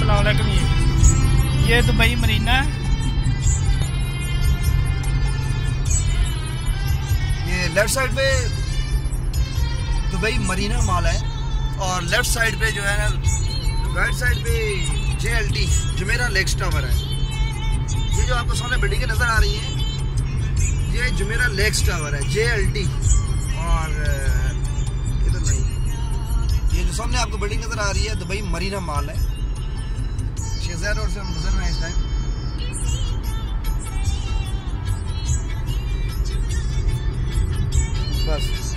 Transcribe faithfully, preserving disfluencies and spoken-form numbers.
अस्सलाम वालेकुम। ये ये दुबई मरीना है। ये लेफ्ट साइड पे दुबई मरीना मॉल है और लेफ्ट साइड पे जो है ना, राइट साइड पे J L T Jumeirah lakes tower है। ये जो आपको सामने बिल्डिंगें नज़र आ रही हैं, ये जुमेरा लेक्स टावर है, जे एल टी। और इधर नहीं, ये जो सामने आपको बिल्डिंग नज़र आ रही है दुबई मरीना मॉल है। शेज़ार रोड से हम गुजर रहे हैं इस टाइम। बस